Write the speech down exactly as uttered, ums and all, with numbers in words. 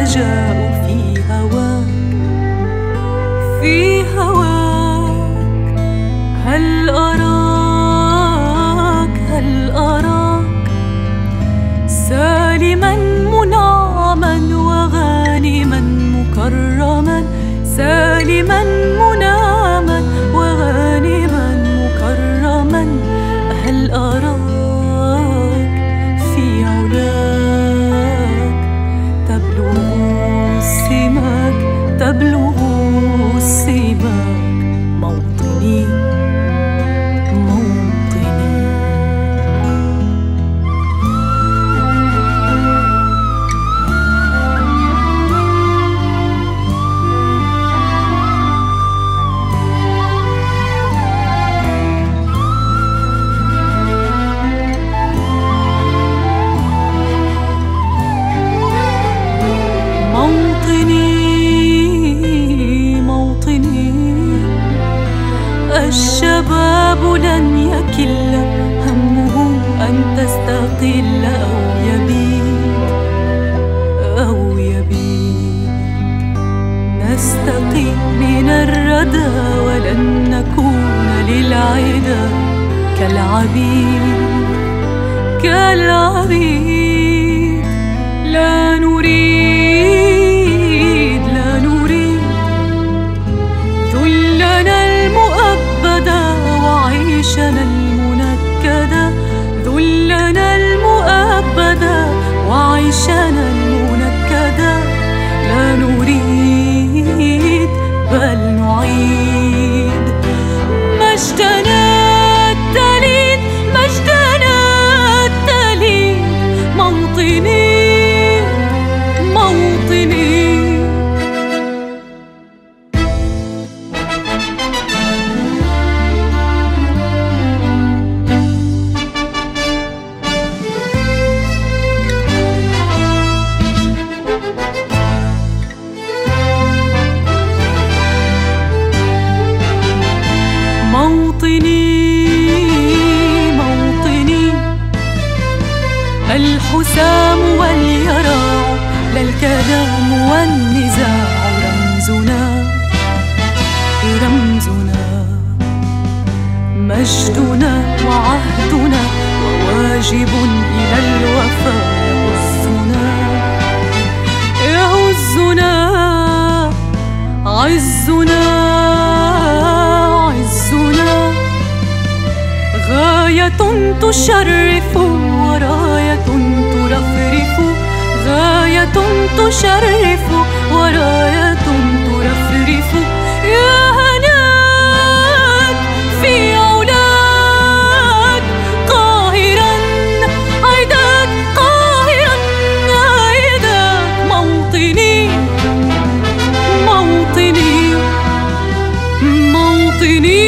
الرجاء في هواك، في هواك. هل أراك هل أراك سالما منعما وغانما مكرما، سالما منعما وغانما مكرما. هل أراك في علاك تبلغ السماك، تبلغ السماك. موطني موطني. الشباب لن يكل همه أن تستقل أو يبيد أو يبيد. نستقي من الردى ولن نكون للعدا كالعبيد كالعبيد. لا نريد لا نريد ذلنا المؤبدا وعيشنا المنكدا، ذلنا المؤبدا وعيشنا المنكدا. لا نريد بل نعيد مجدنا التليد، مجدنا التليد. موطني موطني. موطني موطني. الحسام واليراع لا الكلام والنزاع. رمزنا رمزنا مجدنا وعهدنا وواجب إلى الوفاء. يهزنا يهزنا عزنا غاية تشرف وراية ترفرف، غاية تشرف وراية ترفرف. يا هناك في علاك قاهرا عيداك، قاهرا عيداك. موطني موطني موطني.